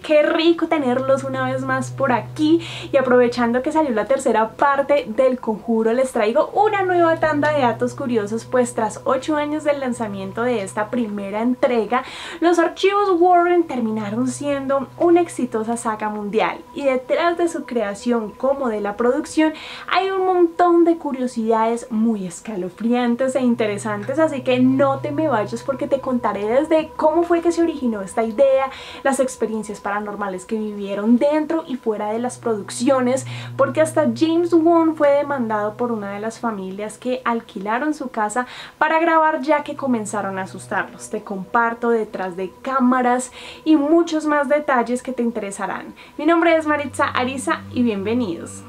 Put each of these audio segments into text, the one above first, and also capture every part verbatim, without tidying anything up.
qué rico tenerlos una vez más por aquí. Y aprovechando que salió la tercera parte del Conjuro, les traigo una nueva tanda de datos curiosos, pues tras ocho años del lanzamiento de esta primera entrega, los archivos Warren terminaron siendo una exitosa saga mundial, y detrás de su creación como de la producción hay un montón de curiosidades muy escalofriantes e interesantes, así que no te me vayas porque te contaré desde cómo fue que se originó esta idea, las experiencias paranormales que vivieron dentro y fuera de las producciones, porque hasta James Wan fue demandado por una de las familias que alquilaron su casa para grabar, ya que comenzaron a asustarlos. Te comparto detrás de cámaras y muchos más detalles que te interesarán. Mi nombre es Maritza Ariza y bienvenidos.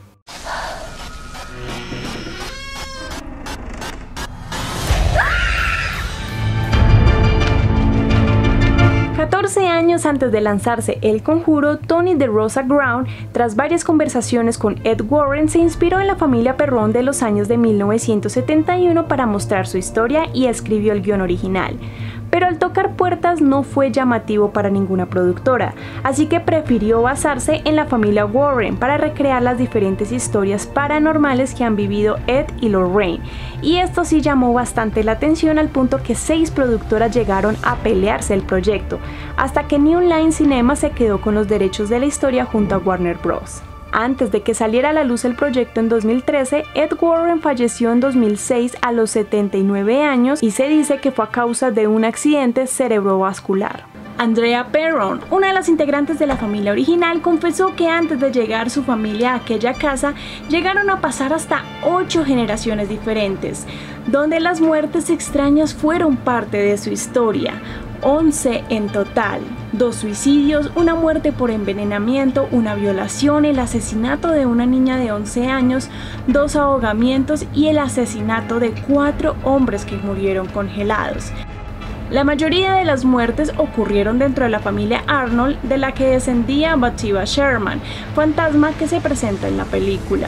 catorce años antes de lanzarse El Conjuro, Tony DeRosa Graham, tras varias conversaciones con Ed Warren, se inspiró en la familia Perron de los años de mil novecientos setenta y uno para mostrar su historia y escribió el guión original. Pero al tocar puertas no fue llamativo para ninguna productora, así que prefirió basarse en la familia Warren para recrear las diferentes historias paranormales que han vivido Ed y Lorraine, y esto sí llamó bastante la atención al punto que seis productoras llegaron a pelearse el proyecto, hasta que New Line Cinema se quedó con los derechos de la historia junto a Warner Bros. Antes de que saliera a la luz el proyecto en dos mil trece, Ed Warren falleció en dos mil seis a los setenta y nueve años y se dice que fue a causa de un accidente cerebrovascular. Andrea Perron, una de las integrantes de la familia original, confesó que antes de llegar su familia a aquella casa, llegaron a pasar hasta ocho generaciones diferentes, donde las muertes extrañas fueron parte de su historia. once en total, dos suicidios, una muerte por envenenamiento, una violación, el asesinato de una niña de once años, dos ahogamientos y el asesinato de cuatro hombres que murieron congelados. La mayoría de las muertes ocurrieron dentro de la familia Arnold, de la que descendía Bathsheba Sherman, fantasma que se presenta en la película.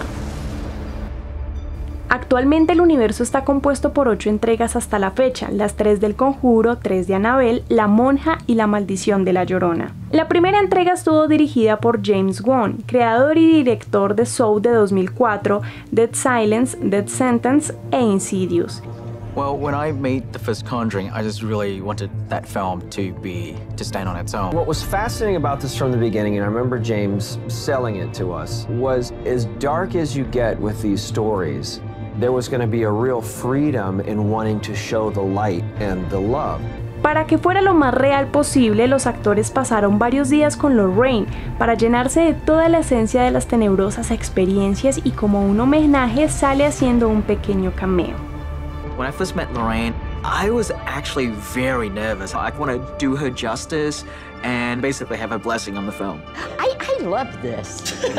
Actualmente el universo está compuesto por ocho entregas hasta la fecha, las tres del Conjuro, tres de Annabelle, La Monja y La Maldición de la Llorona. La primera entrega estuvo dirigida por James Wan, creador y director de Saw de dos mil cuatro, Dead Silence, Death Sentence e Insidious. Well, when I made the first Conjuring, I just really wanted that film to be, to stand on its own. What was fascinating about this from the beginning, and I remember James selling it to us, was as dark as you get with these stories, there was going to be a real freedom in wanting to show the light and the love. Para que fuera lo más real posible, los actores pasaron varios días con Lorraine para llenarse de toda la esencia de las tenebrosas experiencias, y como un homenaje sale haciendo un pequeño cameo. When I first met Lorraine, I was actually very nervous. I want to do her justice and basically have her blessing on the film. I, I love this. you know,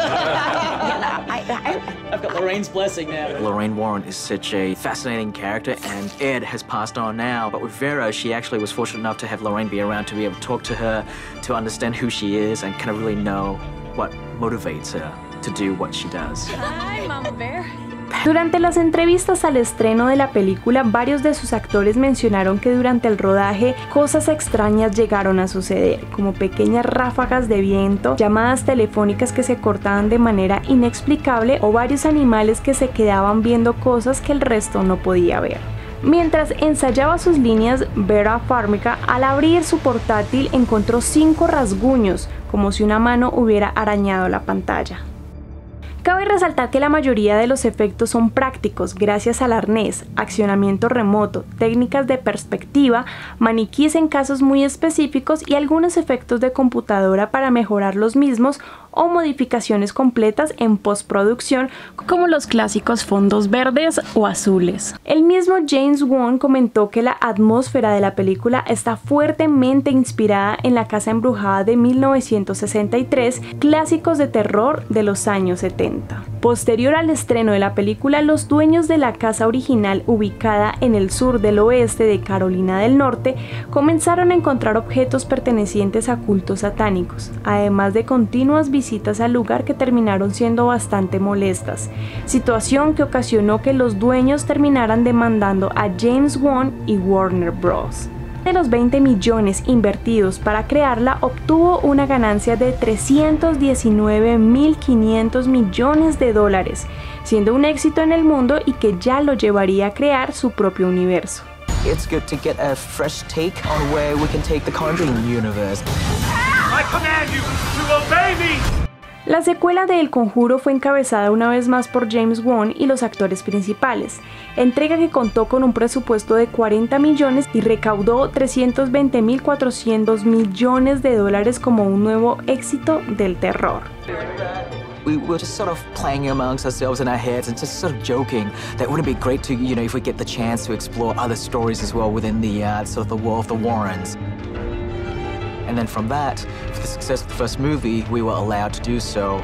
I, I, I've got Lorraine's blessing now. Lorraine Warren is such a fascinating character, and Ed has passed on now. But with Vera, she actually was fortunate enough to have Lorraine be around to be able to talk to her, to understand who she is, and kind of really know what motivates her to do what she does. Hi, Mama Bear. Durante las entrevistas al estreno de la película, varios de sus actores mencionaron que durante el rodaje cosas extrañas llegaron a suceder, como pequeñas ráfagas de viento, llamadas telefónicas que se cortaban de manera inexplicable o varios animales que se quedaban viendo cosas que el resto no podía ver. Mientras ensayaba sus líneas, Vera Farmiga, al abrir su portátil, encontró cinco rasguños, como si una mano hubiera arañado la pantalla. Cabe resaltar que la mayoría de los efectos son prácticos gracias al arnés, accionamiento remoto, técnicas de perspectiva, maniquíes en casos muy específicos y algunos efectos de computadora para mejorar los mismos o modificaciones completas en postproducción, como los clásicos fondos verdes o azules. El mismo James Wan comentó que la atmósfera de la película está fuertemente inspirada en La Casa Embrujada de mil novecientos sesenta y tres, clásicos de terror de los años setenta. Posterior al estreno de la película, los dueños de la casa original, ubicada en el sur del oeste de Carolina del Norte, comenzaron a encontrar objetos pertenecientes a cultos satánicos, además de continuas visitas al lugar que terminaron siendo bastante molestas, situación que ocasionó que los dueños terminaran demandando a James Wan y Warner Bros. De los veinte millones invertidos para crearla, obtuvo una ganancia de trescientos diecinueve mil quinientos millones de dólares, siendo un éxito en el mundo y que ya lo llevaría a crear su propio universo. It's good to get a fresh take on where we can take the Conjuring universe. I command you to obey me! La secuela de El Conjuro fue encabezada una vez más por James Wan y los actores principales, entrega que contó con un presupuesto de cuarenta millones y recaudó trescientos veinte mil cuatrocientos millones de dólares como un nuevo éxito del terror. We were just sort of playing amongst ourselves in our heads and just sort of joking that wouldn't it be great to, you know, if we get the chance to explore other stories as well within the uh, sort of the world of the Warrens. And then from that, for the success of the first movie, we were allowed to do so.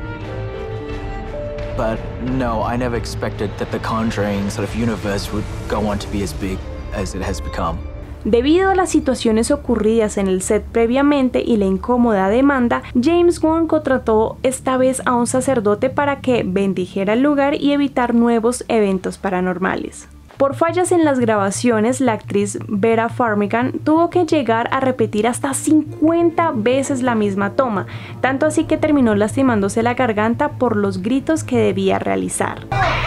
But no, I never expected that the Conjuring sort of universe would go on to be as big as it has become. Debido a las situaciones ocurridas en el set previamente y la incómoda demanda, James Wan contrató esta vez a un sacerdote para que bendijera el lugar y evitar nuevos eventos paranormales. Por fallas en las grabaciones, la actriz Vera Farmiga tuvo que llegar a repetir hasta cincuenta veces la misma toma, tanto así que terminó lastimándose la garganta por los gritos que debía realizar.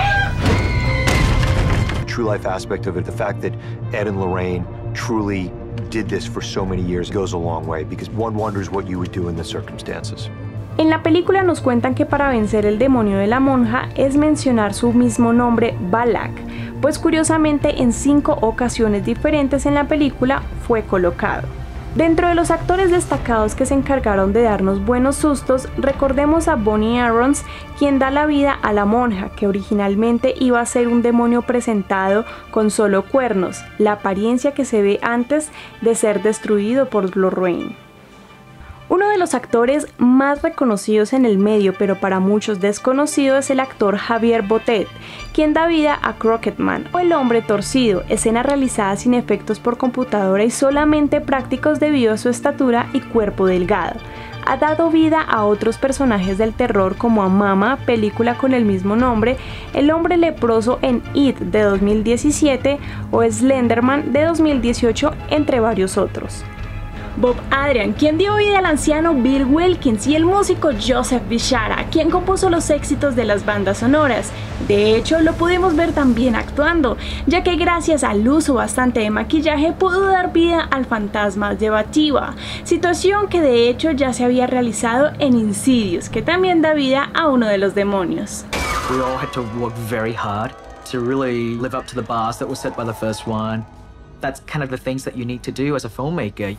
True life aspect of it, the fact that Ed and Lorraine truly did this for so many years goes a long way, because one wonders what you would do in the circumstances. En la película nos cuentan que para vencer el demonio de la monja es mencionar su mismo nombre, Balak, pues curiosamente en cinco ocasiones diferentes en la película fue colocado. Dentro de los actores destacados que se encargaron de darnos buenos sustos, recordemos a Bonnie Aarons, quien da la vida a la monja, que originalmente iba a ser un demonio presentado con solo cuernos, la apariencia que se ve antes de ser destruido por Lorraine. Uno de los actores más reconocidos en el medio, pero para muchos desconocido, es el actor Javier Botet, quien da vida a Crooked Man o El Hombre Torcido, escena realizada sin efectos por computadora y solamente prácticos debido a su estatura y cuerpo delgado. Ha dado vida a otros personajes del terror como a Mama, película con el mismo nombre, El Hombre Leproso en It de dos mil diecisiete o Slenderman de dos mil dieciocho, entre varios otros. Bob Adrian, quien dio vida al anciano Bill Wilkins, y el músico Joseph Bishara, quien compuso los éxitos de las bandas sonoras. De hecho, lo pudimos ver también actuando, ya que gracias al uso bastante de maquillaje pudo dar vida al fantasma de Batiba, situación que de hecho ya se había realizado en Insidious, que también da vida a uno de los demonios. We all had to work very hard to really live up to the bars that were set by the first one. That's kind of the things that you need to do as a filmmaker.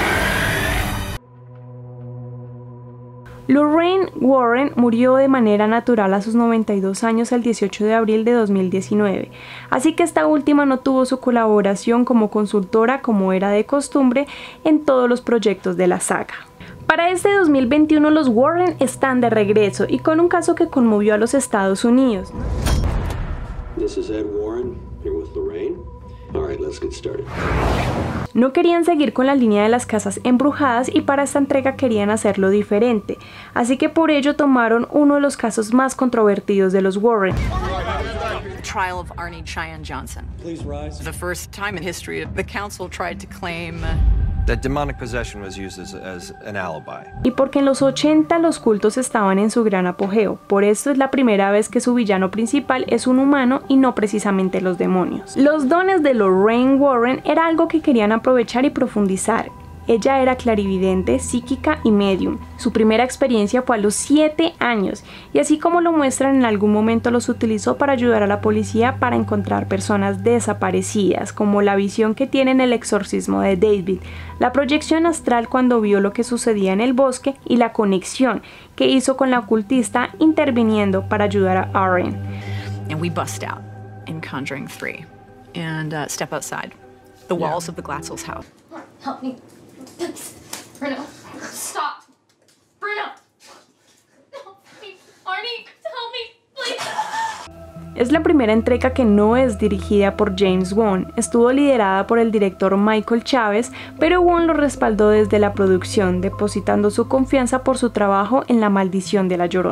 Lorraine Warren murió de manera natural a sus noventa y dos años el dieciocho de abril de dos mil diecinueve, así que esta última no tuvo su colaboración como consultora como era de costumbre en todos los proyectos de la saga. Para este dos mil veintiuno los Warren están de regreso y con un caso que conmovió a los Estados Unidos. This is Ed Warren, here with Lorraine. All right, let's get started. No querían seguir con la línea de las casas embrujadas y para esta entrega querían hacerlo diferente, así que por ello tomaron uno de los casos más controvertidos de los Warren. The trial of Arnie Cheyenne Johnson. Please rise. The first time in history the council tried to claim That demonic possession was used as, as an alibi. Y porque en los ochenta los cultos estaban en su gran apogeo, por esto es la primera vez que su villano principal es un humano y no precisamente los demonios. Los dones de Lorraine Warren era algo que querían aprovechar y profundizar. Ella era clarividente, psíquica y medium. Su primera experiencia fue a los siete años y así como lo muestran en algún momento los utilizó para ayudar a la policía para encontrar personas desaparecidas, como la visión que tiene en El exorcismo de David, la proyección astral cuando vio lo que sucedía en el bosque y la conexión que hizo con la ocultista interviniendo para ayudar a Aaron. and we bust out in Conjuring three and uh, step outside the walls yeah. of the Glatzel's house. Help me. Please. Bruno, stop. Bruno. Help me. Arnie, help me, please. Es la primera entrega que no es dirigida por James Wan, estuvo liderada por el director Michael Chávez, pero Wan lo respaldó desde la producción, depositando su confianza por su trabajo en La Maldición de la Llorona.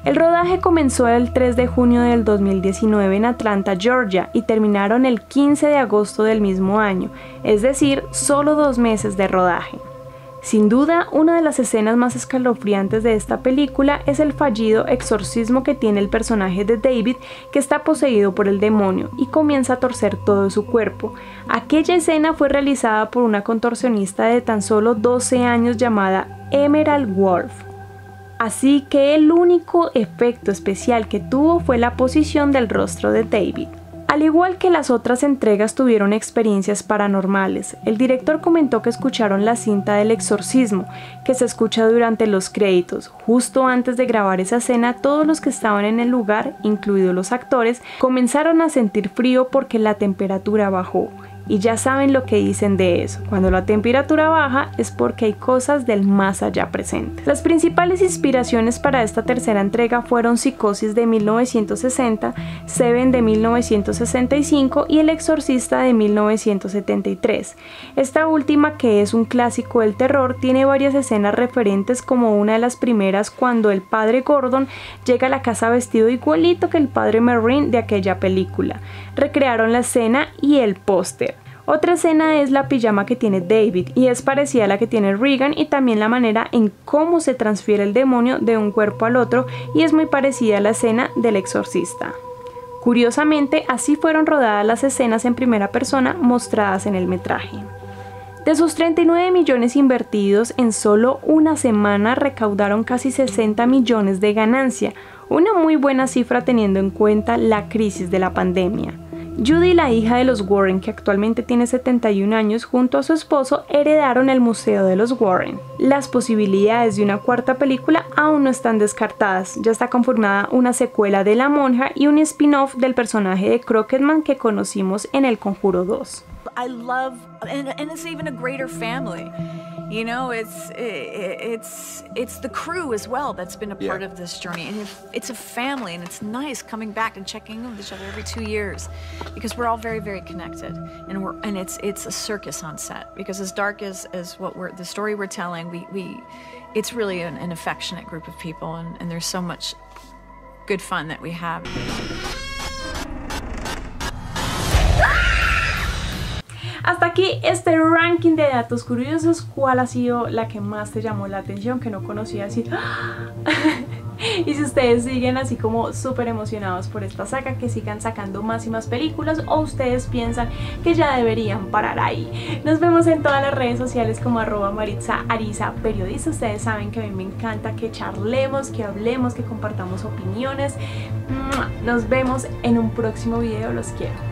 El rodaje comenzó el tres de junio del dos mil diecinueve en Atlanta, Georgia, y terminaron el quince de agosto del mismo año, es decir, solo dos meses de rodaje. Sin duda, una de las escenas más escalofriantes de esta película es el fallido exorcismo que tiene el personaje de David, que está poseído por el demonio y comienza a torcer todo su cuerpo. Aquella escena fue realizada por una contorsionista de tan solo doce años llamada Emerald Wolf. Así que el único efecto especial que tuvo fue la posición del rostro de David. Al igual que las otras entregas tuvieron experiencias paranormales, el director comentó que escucharon la cinta del exorcismo, que se escucha durante los créditos. Justo antes de grabar esa escena, todos los que estaban en el lugar, incluidos los actores, comenzaron a sentir frío porque la temperatura bajó. Y ya saben lo que dicen de eso, cuando la temperatura baja es porque hay cosas del más allá presentes. Las principales inspiraciones para esta tercera entrega fueron Psicosis de mil novecientos sesenta, Seven de mil novecientos sesenta y cinco y El Exorcista de mil novecientos setenta y tres. Esta última, que es un clásico del terror, tiene varias escenas referentes, como una de las primeras cuando el padre Gordon llega a la casa vestido igualito que el padre Merrin de aquella película. Recrearon la escena y el póster. Otra escena es la pijama que tiene David y es parecida a la que tiene Regan, y también la manera en cómo se transfiere el demonio de un cuerpo al otro, y es muy parecida a la escena del exorcista. Curiosamente, así fueron rodadas las escenas en primera persona mostradas en el metraje. De sus treinta y nueve millones invertidos, en solo una semana recaudaron casi sesenta millones de ganancia, una muy buena cifra teniendo en cuenta la crisis de la pandemia. Judy, la hija de los Warren, que actualmente tiene setenta y un años, junto a su esposo, heredaron el Museo de los Warren. Las posibilidades de una cuarta película aún no están descartadas. Ya está confirmada una secuela de La Monja y un spin-off del personaje de Crockett-Man que conocimos en El Conjuro dos. I love, and, and it's even a greater family. You know, it's it, it's it's the crew as well that's been a part yeah. of this journey, and it's a family, and it's nice coming back and checking in with each other every two years, because we're all very, very connected, and we're and it's it's a circus on set. Because as dark as as what we're the story we're telling, we we it's really an, an affectionate group of people, and, and there's so much good fun that we have. Hasta aquí este ranking de datos curiosos. ¿Cuál ha sido la que más te llamó la atención, que no conocía así? Y si ustedes siguen así como súper emocionados por esta saga, que sigan sacando más y más películas, o ustedes piensan que ya deberían parar ahí. Nos vemos en todas las redes sociales como arroba Maritza Ariza Periodista. Ustedes saben que a mí me encanta que charlemos, que hablemos, que compartamos opiniones. Nos vemos en un próximo video. Los quiero.